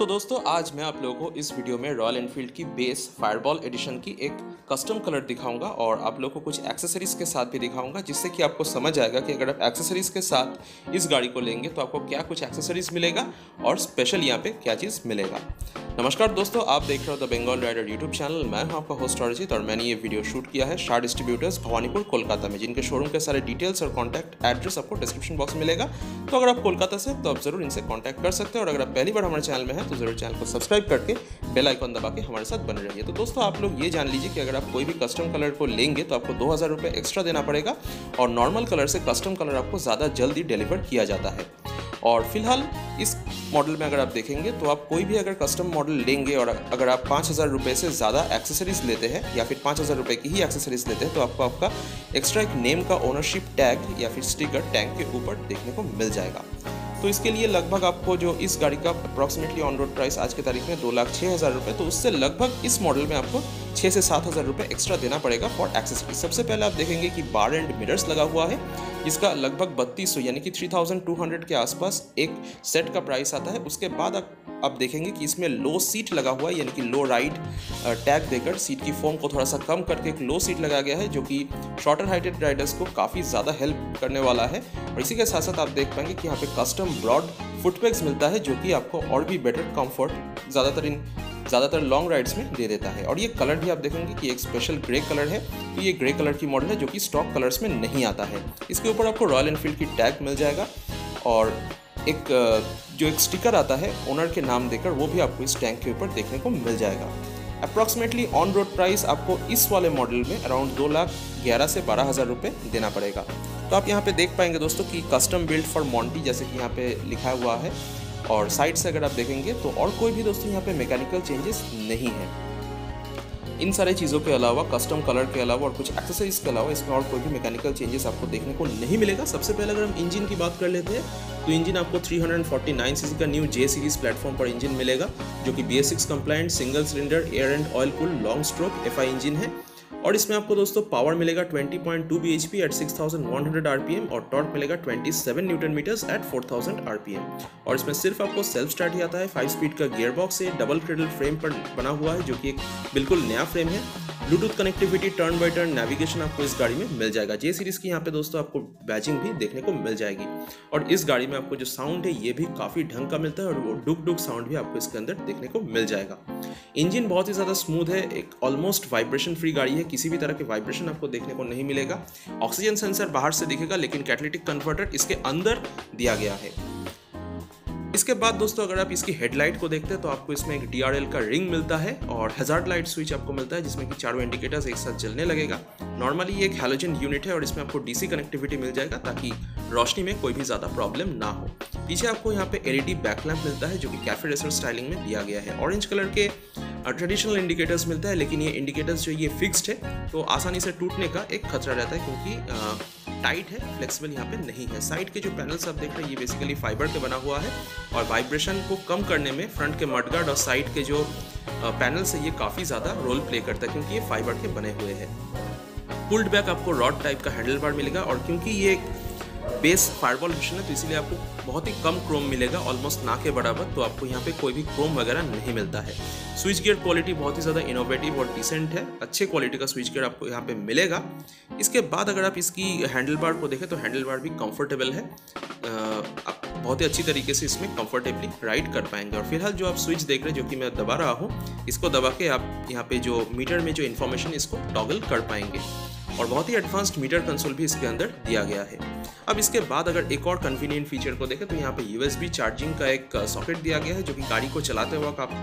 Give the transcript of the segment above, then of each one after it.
तो दोस्तों आज मैं आप लोगों को इस वीडियो में रॉयल एनफील्ड की बेस फायरबॉल एडिशन की एक कस्टम कलर दिखाऊंगा और आप लोगों को कुछ एक्सेसरीज के साथ भी दिखाऊंगा, जिससे कि आपको समझ आएगा कि अगर आप एक्सेसरीज के साथ इस गाड़ी को लेंगे तो आपको क्या कुछ एक्सेसरीज मिलेगा और स्पेशल यहाँ पे क्या चीज़ मिलेगा। नमस्कार दोस्तों, आप देख रहे हो the Bengal rider YouTube channel. मैं हूं आपका होस्ट अरिजीत और मैंने ये वीडियो शूट किया है शाह डिस्ट्रीब्यूटर्स भवानीपुर कोलकाता में, जिनके शोरूम के सारे डिटेल्स और कॉन्टैक्ट एड्रेस आपको डिस्क्रिप्शन बॉक्स में मिलेगा। तो अगर आप कोलकाता से तो आप जरूर इनसे कॉन्टैक्ट कर सकते हैं और अगर आप पहली बार हमारे चैनल में हैं तो जरूर चैनल को सब्सक्राइब करके बेल आइकन दबा के हमारे साथ बने रहिए। तो दोस्तों आप लोग ये जान लीजिए कि अगर आप कोई भी कस्टम कलर को लेंगे तो आपको 2000 रुपये एक्स्ट्रा देना पड़ेगा और नॉर्मल कलर से कस्टम कलर आपको ज़्यादा जल्दी डिलीवर किया जाता है। और फिलहाल इस मॉडल में अगर आप देखेंगे तो आप कोई भी अगर कस्टम मॉडल लेंगे और अगर आप 5000 रुपये से ज़्यादा एक्सेसरीज लेते हैं या फिर 5000 रुपये की ही एक्सेसरीज लेते हैं तो आपको आपका एक्स्ट्रा एक नेम का ओनरशिप टैग या फिर स्टिकर टैंक के ऊपर देखने को मिल जाएगा। तो इसके लिए लगभग आपको जो इस गाड़ी का अप्रॉक्सीमेटली ऑन रोड प्राइस आज की तारीख में 2,06,000 रुपये, तो उससे लगभग इस मॉडल में आपको 6 से 7,000 रुपये एक्स्ट्रा देना पड़ेगा फॉर एक्सेसरीज। सबसे पहले आप देखेंगे कि बार एंड मिरर्स लगा हुआ है, इसका लगभग 3200 यानी कि 3200 के आसपास एक सेट का प्राइस आता है। उसके बाद आप देखेंगे कि इसमें लो सीट लगा हुआ है, यानी कि लो राइड टैग देकर सीट की फोम को थोड़ा सा कम करके एक लो सीट लगाया गया है, जो कि शॉर्टर हाइटेड राइडर्स को काफ़ी ज़्यादा हेल्प करने वाला है। और इसी के साथ साथ आप देख पाएंगे कि यहाँ पे कस्टम ब्रॉड फुटपेग्स मिलता है, जो कि आपको और भी बेटर कंफर्ट ज़्यादातर लॉन्ग राइड्स में दे देता है। और ये कलर भी आप देखेंगे कि एक स्पेशल ग्रे कलर है, तो ये ग्रे कलर की मॉडल है जो कि स्टॉक कलर्स में नहीं आता है। इसके ऊपर आपको रॉयल एनफील्ड की टैग मिल जाएगा और एक स्टिकर आता है ओनर के नाम देकर, वो भी आपको इस टैंक के ऊपर देखने को मिल जाएगा। अप्रॉक्सीमेटली ऑन रोड प्राइस आपको इस वाले मॉडल में अराउंड 2,11,000 से 12,000 रुपये देना पड़ेगा। तो आप यहाँ पे देख पाएंगे दोस्तों कि कस्टम बिल्ड फॉर मॉन्टी जैसे कि यहाँ पे लिखा हुआ है, और साइड से अगर आप देखेंगे तो और कोई भी दोस्तों यहाँ पे मैकेनिकल चेंजेस नहीं है। इन सारे चीज़ों के अलावा, कस्टम कलर के अलावा और कुछ एक्सेसरीज के अलावा इसमें और कोई भी मैकेनिकल चेंजेस आपको देखने को नहीं मिलेगा। सबसे पहले अगर हम इंजन की बात कर लेते हैं तो इंजन आपको 349 सीसी का न्यू जे सीरीज प्लेटफॉर्म पर इंजन मिलेगा, जो कि BS6 compliant single cylinder air and oil cooled long stroke FI engine है। और इसमें आपको दोस्तों पावर मिलेगा 20.2 bhp एट 6100 rpm और टॉर्क मिलेगा 27 न्यूटन मीटर्स एट 4000 rpm। और इसमें सिर्फ आपको सेल्फ स्टार्ट ही आता है। 5 स्पीड का गियर बॉक्स है, डबल क्रेडल फ्रेम पर बना हुआ है, जो कि एक बिल्कुल नया फ्रेम है। Bluetooth connectivity, turn by turn navigation आपको इस गाड़ी में मिल जाएगा। जे सीरीज की यहाँ पे दोस्तों आपको बैजिंग भी देखने को मिल जाएगी। और इस गाड़ी में आपको जो साउंड है ये भी काफ़ी ढंग का मिलता है और वो डुक साउंड भी आपको इसके अंदर देखने को मिल जाएगा। इंजन बहुत ही ज़्यादा स्मूथ है, एक ऑलमोस्ट वाइब्रेशन फ्री गाड़ी है, किसी भी तरह के वाइब्रेशन आपको देखने को नहीं मिलेगा। ऑक्सीजन सेंसर बाहर से दिखेगा, लेकिन कैटालिटिक कन्वर्टर इसके अंदर दिया गया है। इसके बाद दोस्तों अगर आप इसकी हेडलाइट को देखते हैं तो आपको इसमें एक DRL का रिंग मिलता है और हैजार्ड लाइट स्विच आपको मिलता है, जिसमें कि चारों इंडिकेटर्स एक साथ जलने लगेगा। नॉर्मली ये एक हैलोजन यूनिट है और इसमें आपको DC कनेक्टिविटी मिल जाएगा ताकि रोशनी में कोई भी ज़्यादा प्रॉब्लम ना हो। पीछे आपको यहाँ पे LED बैकलैम्प मिलता है, जो कि कैफे रेसर स्टाइलिंग में दिया गया है। ऑरेंज कलर के ट्रेडिशनल इंडिकेटर्स मिलता है, लेकिन ये इंडिकेटर्स जो ये फिक्स्ड है तो आसानी से टूटने का एक खतरा रहता है, क्योंकि टाइट है, फ्लेक्सिबल यहाँ पे नहीं है। साइड के जो पैनल्स आप देख रहे हैं ये बेसिकली फाइबर के बना हुआ है और वाइब्रेशन को कम करने में फ्रंट के मडगार्ड और साइड के जो पैनल्स है ये काफ़ी ज़्यादा रोल प्ले करता है, क्योंकि ये फाइबर के बने हुए हैं। पुल्ड बैक आपको रॉड टाइप का हैंडल बार मिलेगा और क्योंकि ये बेस फायरबॉल एडिशन है तो इसीलिए आपको बहुत ही कम क्रोम मिलेगा, ऑलमोस्ट ना के बराबर, तो आपको यहाँ पे कोई भी क्रोम वगैरह नहीं मिलता है। स्विच गियर क्वालिटी बहुत ही ज़्यादा इनोवेटिव और डिसेंट है, अच्छे क्वालिटी का स्विच गियर आपको यहाँ पे मिलेगा। इसके बाद अगर आप इसकी हैंडल बार को देखें तो हैंडल बार भी कंफर्टेबल है, आप बहुत ही अच्छी तरीके से इसमें कंफर्टेबली राइड कर पाएंगे। और फिलहाल जो आप स्विच देख रहे हैं जो कि मैं दबा रहा हूँ, इसको दबा के आप यहाँ पे जो मीटर में जो इन्फॉर्मेशन इसको टॉगल कर पाएंगे और बहुत ही एडवांस्ड मीटर कंसोल भी इसके अंदर दिया गया है। अब इसके बाद अगर एक और कन्वीनियंट फीचर को देखें तो यहाँ पे USB चार्जिंग का एक सॉकेट दिया गया है, जो कि गाड़ी को चलाते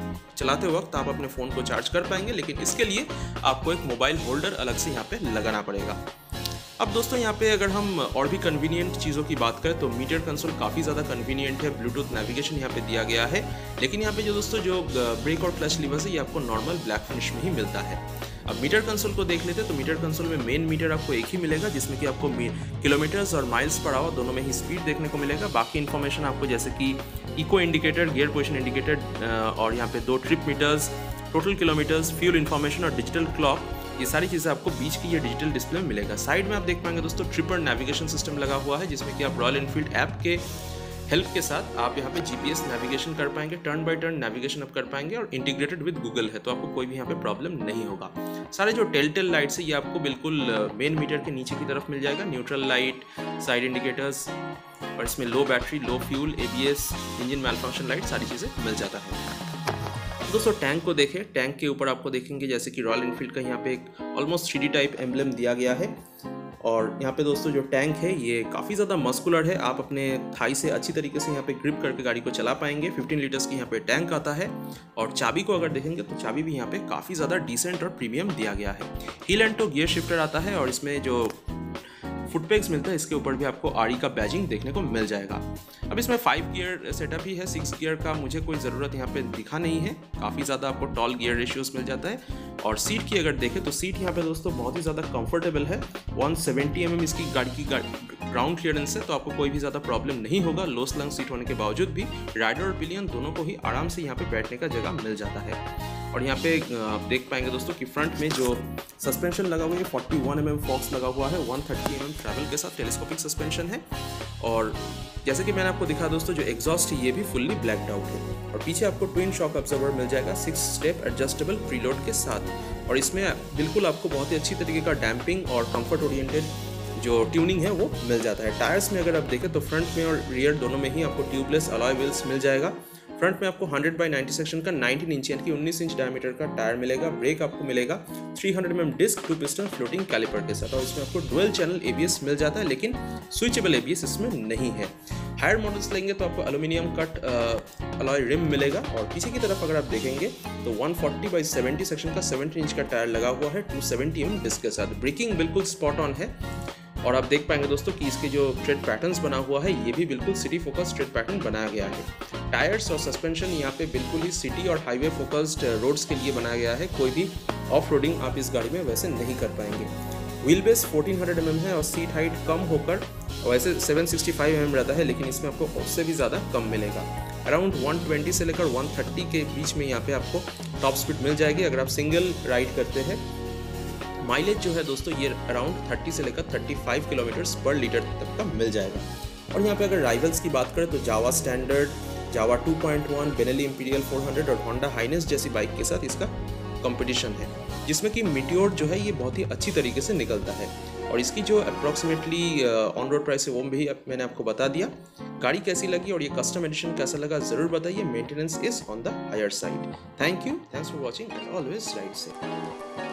वक्त आप अपने फ़ोन को चार्ज कर पाएंगे, लेकिन इसके लिए आपको एक मोबाइल होल्डर अलग से यहाँ पे लगाना पड़ेगा। अब दोस्तों यहाँ पे अगर हम और भी कन्वीनियंट चीज़ों की बात करें तो मीटर कंसोल काफ़ी ज़्यादा कन्वीनियंट है, ब्लूटूथ नेविगेशन यहाँ पे दिया गया है, लेकिन यहाँ पे जो दोस्तों जो ब्रेक और क्लच लीवर्स है ये आपको नॉर्मल ब्लैक फिनिश में ही मिलता है। अब मीटर कंसोल को देख लेते हैं तो मीटर कंसोल में मेन मीटर आपको एक ही मिलेगा, जिसमें कि आपको किलोमीटर्स और माइल्स पर आवर दोनों में ही स्पीड देखने को मिलेगा। बाकी इन्फॉर्मेशन आपको जैसे कि eco indicator, gear position indicator और यहाँ पे 2 trip meters, total kilometres, fuel information और डिजिटल क्लॉक, ये सारी चीज़ें आपको बीच की ये डिजिटल डिस्प्ले में मिलेगा। साइड में आप देख पाएंगे दोस्तों ट्रिपर नेविगेशन सिस्टम लगा हुआ है, जिसमें कि आप रॉयल एनफील्ड ऐप के हेल्प के साथ आप यहाँ पे जीपीएस नेविगेशन कर पाएंगे, टर्न बाय टर्न नेविगेशन आप कर पाएंगे और इंटीग्रेटेड विद गूगल है, तो आपको कोई भी यहाँ पे प्रॉब्लम नहीं होगा। सारे जो टेल लाइट्स है ये आपको बिल्कुल मेन मीटर के नीचे की तरफ मिल जाएगा। न्यूट्रल लाइट, साइड इंडिकेटर्स और इसमें low battery, low fuel, ABS, engine malfunction light, सारी चीज़ें मिल जाता है। दोस्तों टैंक को देखें, टैंक के ऊपर आपको देखेंगे जैसे कि रॉयल एनफील्ड का यहाँ पे एक ऑलमोस्ट 3D टाइप एम्ब्लेम दिया गया है। और यहाँ पे दोस्तों जो टैंक है ये काफ़ी ज़्यादा मस्कुलर है, आप अपने थाई से अच्छी तरीके से यहाँ पे ग्रिप करके गाड़ी को चला पाएंगे। 15 लीटर्स की यहाँ पे टैंक आता है और चाबी को अगर देखेंगे तो चाबी भी यहाँ पे काफ़ी ज़्यादा डिसेंट और प्रीमियम दिया गया है। Heel and toe gear shifter आता है और इसमें जो फुटपेग्स मिलता है इसके ऊपर भी आपको आरई का बैजिंग देखने को मिल जाएगा। अब इसमें 5 गियर सेटअप ही है, 6 गियर का मुझे कोई ज़रूरत यहाँ पे दिखा नहीं है, काफ़ी ज़्यादा आपको टॉल गियर रेशियोस मिल जाता है। और सीट की अगर देखें तो सीट यहाँ पे दोस्तों बहुत ही ज़्यादा कंफर्टेबल है। 170 mm इसकी गाड़ी की ग्राउंड क्लियरेंस है, तो आपको कोई भी ज़्यादा प्रॉब्लम नहीं होगा। लो स्लंग सीट होने के बावजूद भी राइडर और पिलियन दोनों को ही आराम से यहाँ पे बैठने का जगह मिल जाता है। और यहाँ पे आप देख पाएंगे दोस्तों कि फ्रंट में जो सस्पेंशन लगा हुआ है 41 mm फॉक्स लगा हुआ है, 130 mm ट्रैवल के साथ टेलीस्कोपिक सस्पेंशन है। और जैसे कि मैंने आपको दिखा दोस्तों जो एग्जॉस्ट है ये भी फुल्ली ब्लैक्ड आउट है। और पीछे आपको ट्विन शॉक ऑब्जर्वर मिल जाएगा 6 स्टेप एडजस्टेबल प्रीलोड के साथ। और इसमें बिल्कुल आपको बहुत ही अच्छी तरीके का डैम्पिंग और कंफर्ट ओरिएंटेड जो ट्यूनिंग है वो मिल जाता है। टायर्स में अगर आप देखें तो फ्रंट में और रियर दोनों में ही आपको ट्यूबलेस अलॉय व्हील्स मिल जाएगा। फ्रंट में आपको 100/90 सेक्शन का 19 इंच यानी कि 19 इंच डायमीटर का टायर मिलेगा। ब्रेक आपको मिलेगा 300 mm disc 2 piston floating caliper के साथ। और इसमें आपको डुअल चैनल एबीएस मिल जाता है, लेकिन स्विचेबल एबीएस इसमें नहीं है। हायर मॉडल्स लेंगे तो आपको एल्यूमिनियम कट अलॉय रिम मिलेगा। और पीछे की तरफ अगर आप देखेंगे तो 140/70 सेक्शन का 70 इंच का टायर लगा हुआ है 270 mm डिस्क के साथ। ब्रेकिंग बिल्कुल स्पॉट ऑन है। और आप देख पाएंगे दोस्तों कि इसके जो ट्रेड पैटर्न्स बना हुआ है ये भी बिल्कुल सिटी फोकस्ड ट्रेड पैटर्न बनाया गया है। टायर्स और सस्पेंशन यहाँ पे बिल्कुल ही सिटी और हाईवे फोकस्ड रोड्स के लिए बनाया गया है, कोई भी ऑफ रोडिंग आप इस गाड़ी में वैसे नहीं कर पाएंगे। व्हील बेस 1400 mm है और सीट हाइट कम होकर वैसे 765 mm रहता है, लेकिन इसमें आपको उससे भी ज़्यादा कम मिलेगा। अराउंड 120 से लेकर 130 के बीच में यहाँ पे आपको टॉप स्पीड मिल जाएगी अगर आप सिंगल राइड करते हैं। माइलेज जो है दोस्तों ये अराउंड 30 से लेकर 35 किलोमीटर्स पर लीटर तक का मिल जाएगा। और यहाँ पे अगर राइवल्स की बात करें तो Jawa standard, Jawa 2.1, Benelli Imperial 400 और होंडा हाइनेस जैसी बाइक के साथ इसका कंपटीशन है, जिसमें कि मीटियोर जो है ये बहुत ही अच्छी तरीके से निकलता है। और इसकी जो अप्रॉक्सीमेटली ऑन रोड प्राइस है वो भी मैंने आपको बता दिया। गाड़ी कैसी लगी और ये कस्टम एडिशन कैसा लगा ज़रूर बताइए। Maintenance is on the higher side. Thank you, thanks for watching and always ride safe.